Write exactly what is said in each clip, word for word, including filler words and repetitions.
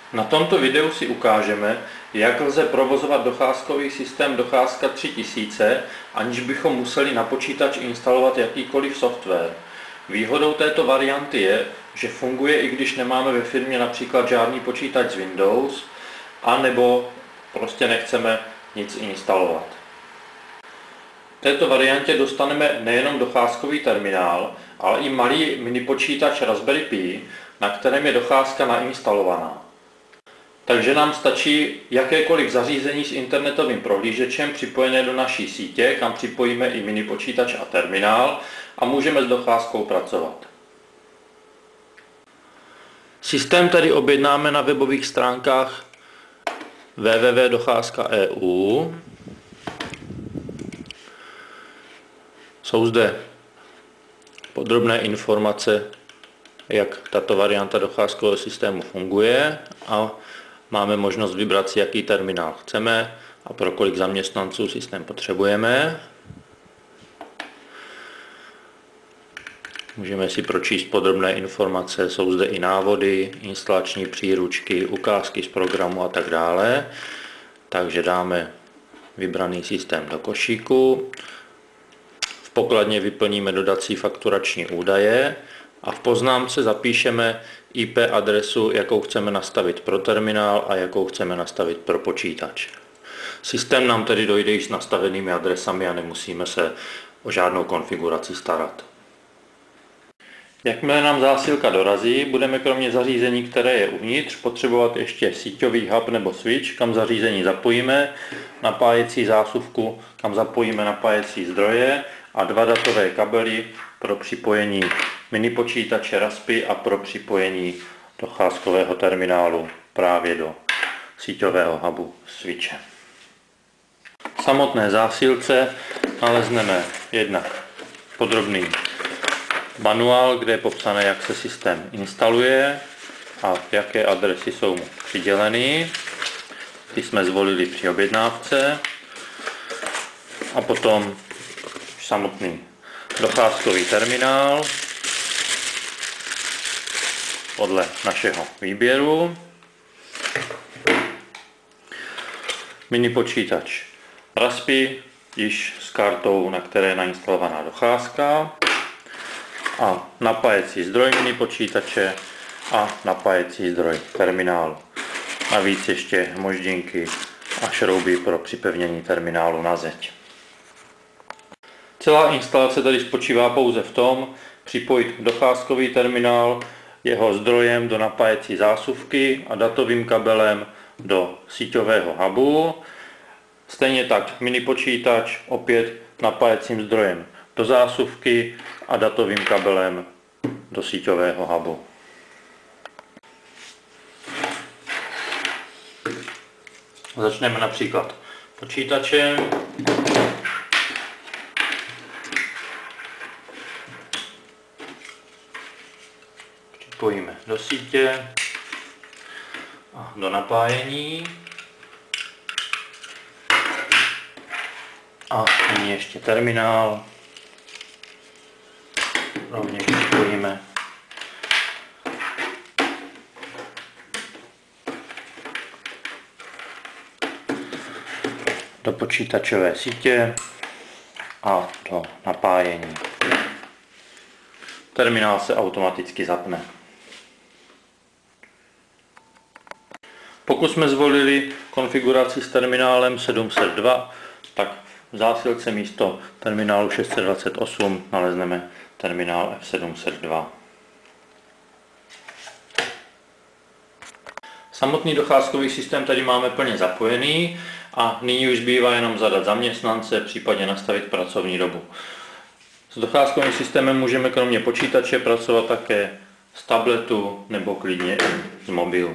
Na tomto videu si ukážeme, jak lze provozovat docházkový systém Docházka tři tisíce, aniž bychom museli na počítač instalovat jakýkoliv software. Výhodou této varianty je, že funguje, i když nemáme ve firmě například žádný počítač z Windows, anebo prostě nechceme nic instalovat. V této variantě dostaneme nejenom docházkový terminál, ale i malý mini počítač Raspberry Pi, na kterém je docházka nainstalovaná. Takže nám stačí jakékoliv zařízení s internetovým prohlížečem připojené do naší sítě, kam připojíme i mini počítač a terminál a můžeme s docházkou pracovat. Systém tedy objednáme na webových stránkách w w w tečka docházka tečka e u. Jsou zde podrobné informace, jak tato varianta docházkového systému funguje, a máme možnost vybrat si, jaký terminál chceme a pro kolik zaměstnanců systém potřebujeme. Můžeme si pročíst podrobné informace, jsou zde i návody, instalační příručky, ukázky z programu a tak dále. Takže dáme vybraný systém do košíku. V pokladně vyplníme dodací fakturační údaje a v poznámce zapíšeme I P adresu, jakou chceme nastavit pro terminál a jakou chceme nastavit pro počítač. Systém nám tedy dojde již s nastavenými adresami a nemusíme se o žádnou konfiguraci starat. Jakmile nám zásilka dorazí, budeme kromě zařízení, které je uvnitř, potřebovat ještě síťový hub nebo switch, kam zařízení zapojíme, napájecí zásuvku, kam zapojíme napájecí zdroje, a dva datové kabely pro připojení mini počítače Raspy a pro připojení docházkového terminálu právě do síťového hubu switche. V samotné zásilce nalezneme jednak podrobný manuál, kde je popsané, jak se systém instaluje a jaké adresy jsou mu přiděleny. Ty jsme zvolili při objednávce. A potom samotný docházkový terminál podle našeho výběru. Mini počítač Raspy, již s kartou, na které je nainstalovaná docházka. A napájecí zdroj mini počítače a napájecí zdroj terminálu. Navíc ještě moždinky a šrouby pro připevnění terminálu na zeď. Celá instalace tedy spočívá pouze v tom, připojit docházkový terminál jeho zdrojem do napájecí zásuvky a datovým kabelem do síťového hubu. Stejně tak mini počítač opět napájecím zdrojem do zásuvky a datovým kabelem do síťového hubu. Začneme například počítačem. Připojíme do sítě a do napájení. A nyní ještě terminál. Rovněž připojíme do počítačové sítě a do napájení. Terminál se automaticky zapne. Pokud jsme zvolili konfiguraci s terminálem sedm set dva, tak v zásilce místo terminálu šest set dvacet osm nalezneme terminál F sedm set dva. Samotný docházkový systém tady máme plně zapojený a nyní už zbývá jenom zadat zaměstnance, případně nastavit pracovní dobu. S docházkovým systémem můžeme kromě počítače pracovat také z tabletu nebo klidně i z mobilu.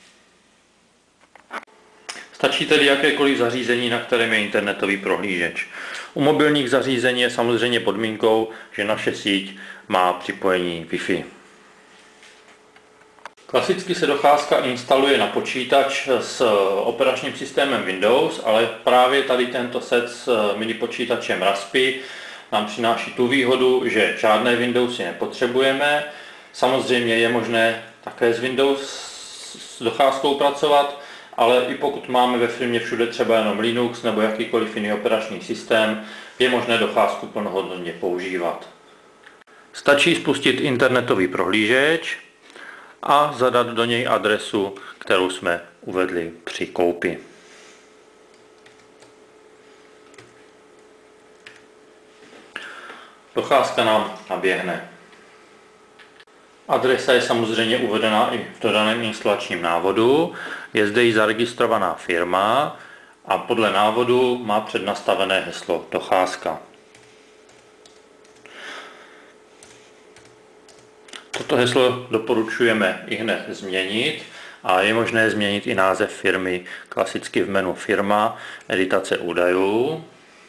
Stačí tedy jakékoliv zařízení, na kterém je internetový prohlížeč. U mobilních zařízení je samozřejmě podmínkou, že naše síť má připojení Wi-Fi. Klasicky se docházka instaluje na počítač s operačním systémem Windows, ale právě tady tento set s mini počítačem Raspy nám přináší tu výhodu, že žádné Windowsy nepotřebujeme. Samozřejmě je možné také z Windows s docházkou pracovat, ale i pokud máme ve firmě všude třeba jenom Linux nebo jakýkoliv jiný operační systém, je možné docházku plnohodnotně používat. Stačí spustit internetový prohlížeč a zadat do něj adresu, kterou jsme uvedli při koupi. Docházka nám naběhne. Adresa je samozřejmě uvedena i v dodaném instalačním návodu. Je zde i zaregistrovaná firma a podle návodu má přednastavené heslo docházka. Toto heslo doporučujeme ihned změnit a je možné změnit i název firmy, klasicky v menu firma, editace údajů,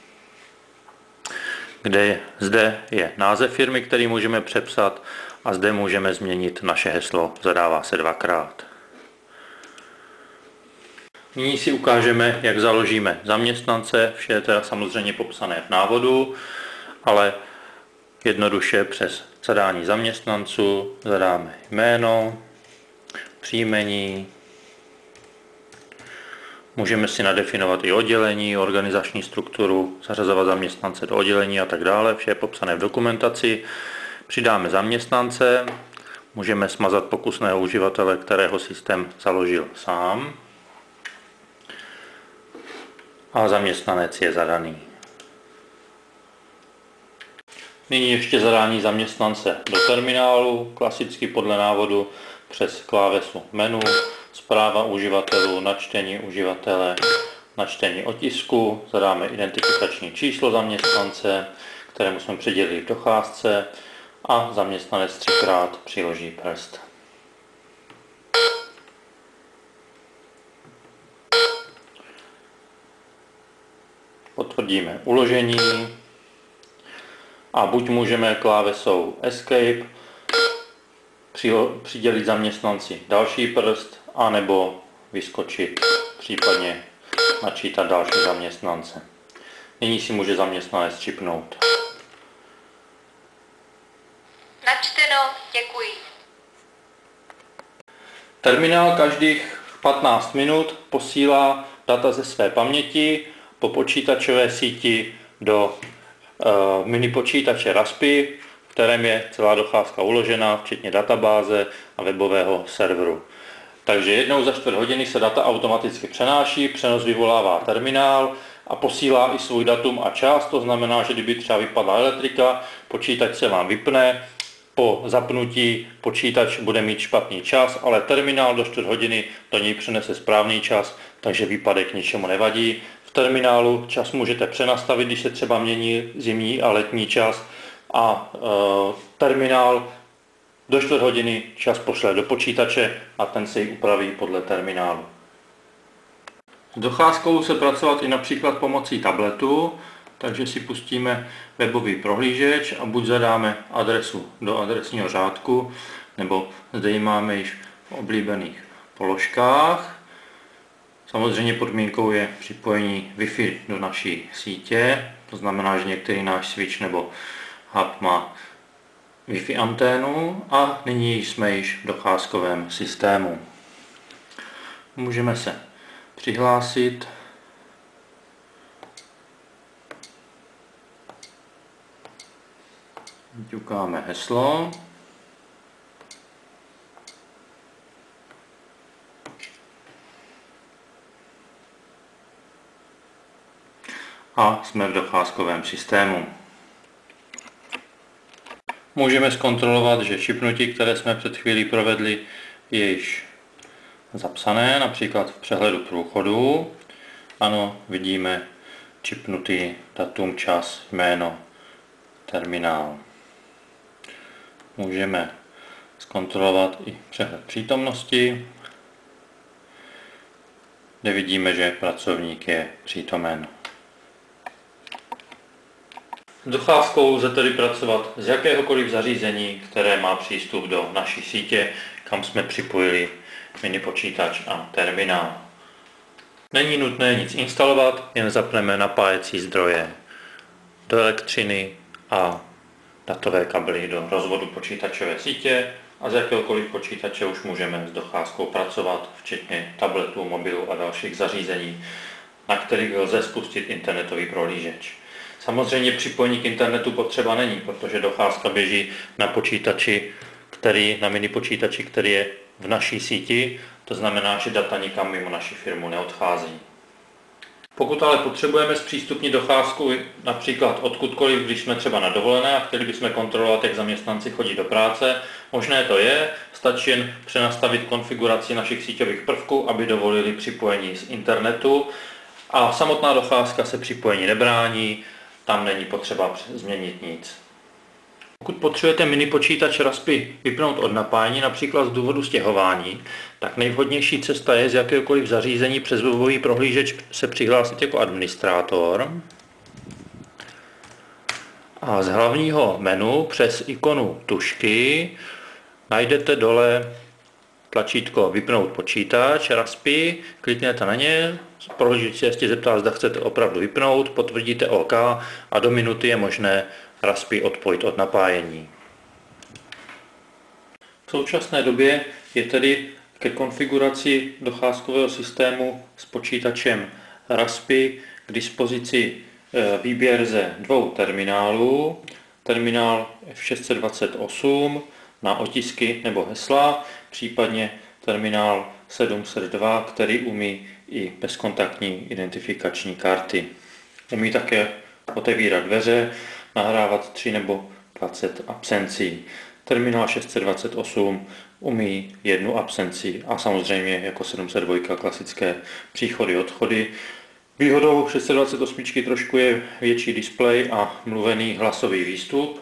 kde zde je název firmy, který můžeme přepsat a zde můžeme změnit naše heslo, zadává se dvakrát. Nyní si ukážeme, jak založíme zaměstnance, vše je teda samozřejmě popsané v návodu, ale jednoduše přes zadání zaměstnanců zadáme jméno, příjmení, můžeme si nadefinovat i oddělení, organizační strukturu, zařazovat zaměstnance do oddělení a tak dále, vše je popsané v dokumentaci. Přidáme zaměstnance, můžeme smazat pokusného uživatele, kterého systém založil sám. A zaměstnanec je zadaný. Nyní ještě zadání zaměstnance do terminálu, klasicky podle návodu přes klávesu menu, zpráva uživatelů, načtení uživatele, načtení otisku, zadáme identifikační číslo zaměstnance, kterému jsme přidělili v docházce a zaměstnanec třikrát přiloží prst. Potvrdíme uložení a buď můžeme klávesou Escape přidělit zaměstnanci další prst, anebo vyskočit, případně načítat další zaměstnance. Nyní si může zaměstnanec čipnout. Načteno, děkuji. Terminál každých patnáct minut posílá data ze své paměti po počítačové síti do uh, mini počítače Raspy, v kterém je celá docházka uložena, včetně databáze a webového serveru. Takže jednou za čtvrt hodiny se data automaticky přenáší, přenos vyvolává terminál a posílá i svůj datum a čas, to znamená, že kdyby třeba vypadla elektrika, počítač se vám vypne, po zapnutí počítač bude mít špatný čas, ale terminál do čtvrt hodiny do něj přenese správný čas, takže výpadek ničemu nevadí. V terminálu čas můžete přenastavit, když se třeba mění zimní a letní čas a e, terminál do čtvrt hodiny čas pošle do počítače a ten se ji upraví podle terminálu. S docházkou se pracovat i například pomocí tabletu, takže si pustíme webový prohlížeč a buď zadáme adresu do adresního řádku, nebo zde ji máme již v oblíbených položkách. Samozřejmě podmínkou je připojení Wi-Fi do naší sítě, to znamená, že některý náš switch nebo hub má Wi-Fi anténu a nyní jsme již v docházkovém systému. Můžeme se přihlásit. Ťukáme heslo. A jsme v docházkovém systému. Můžeme zkontrolovat, že čipnutí, které jsme před chvílí provedli, je již zapsané, například v přehledu průchodu. Ano, vidíme čipnutý datum, čas, jméno, terminál. Můžeme zkontrolovat i přehled přítomnosti, kde vidíme, že pracovník je přítomen. S docházkou lze tedy pracovat z jakéhokoliv zařízení, které má přístup do naší sítě, kam jsme připojili mini počítač a terminál. Není nutné nic instalovat, jen zapneme napájecí zdroje do elektřiny a datové kabely do rozvodu počítačové sítě a z jakéhokoliv počítače už můžeme s docházkou pracovat, včetně tabletu, mobilu a dalších zařízení, na kterých lze spustit internetový prohlížeč. Samozřejmě připojení k internetu potřeba není, protože docházka běží na počítači, který, na mini počítači, který je v naší síti, to znamená, že data nikam mimo naši firmu neodchází. Pokud ale potřebujeme zpřístupnit docházku například odkudkoliv, když jsme třeba na dovolené a chtěli bychom kontrolovat, jak zaměstnanci chodí do práce, možné to je, stačí jen přenastavit konfiguraci našich síťových prvků, aby dovolili připojení z internetu, a samotná docházka se připojení nebrání, tam není potřeba změnit nic. Pokud potřebujete mini počítač Raspy vypnout od napájení, například z důvodu stěhování, tak nejvhodnější cesta je z jakéhokoliv zařízení přes webový prohlížeč se přihlásit jako administrátor. A z hlavního menu přes ikonu tušky najdete dole tlačítko vypnout počítač Raspy, klikněte na ně, prohlížeč se ještě zeptá, zda chcete opravdu vypnout, potvrdíte OK a do minuty je možné Raspy odpojit od napájení. V současné době je tedy ke konfiguraci docházkového systému s počítačem Raspy k dispozici výběr ze dvou terminálů. Terminál F šest set dvacet osm na otisky nebo hesla, případně terminál sedm set dva, který umí i bezkontaktní identifikační karty. Umí také otevírat dveře, nahrávat tři nebo dvacet absencí. Terminál šest set dvacet osm umí jednu absenci a samozřejmě jako sedm set dva klasické příchody, odchody. Výhodou šest set dvacet osm trošku je větší displej a mluvený hlasový výstup.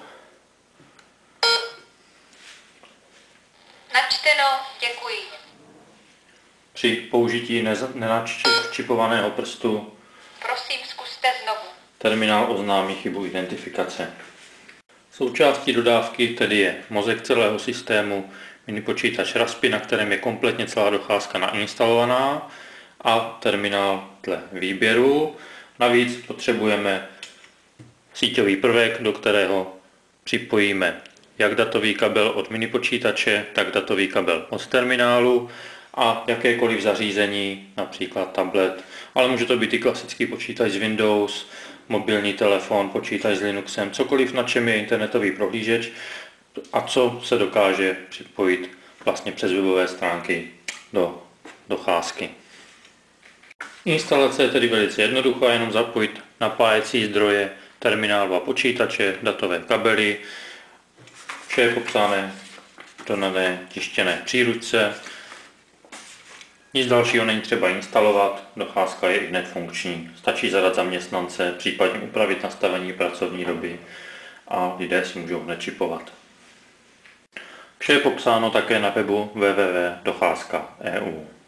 Načteno, děkuji. Při použití nenačipovaného prstu Prosím, zkuste znovu. terminál oznámí chybu identifikace. Součástí dodávky tedy je mozek celého systému, mini počítač Raspy, na kterém je kompletně celá docházka nainstalovaná, a terminál dle výběru. Navíc potřebujeme síťový prvek, do kterého připojíme jak datový kabel od mini počítače, tak datový kabel od terminálu a jakékoliv zařízení, například tablet, ale může to být i klasický počítač z Windows, mobilní telefon, počítač s Linuxem, cokoliv, na čem je internetový prohlížeč a co se dokáže připojit vlastně přes webové stránky do docházky. Instalace je tedy velice jednoduchá, jenom zapojit napájecí zdroje, terminál dva počítače, datové kabely, vše je popsané do dané tištěné příručce. Nic dalšího není třeba instalovat, docházka je ihned funkční. Stačí zadat zaměstnance, případně upravit nastavení pracovní doby a lidé si můžou hned čipovat. Vše je popsáno také na webu w w w tečka docházka tečka e u.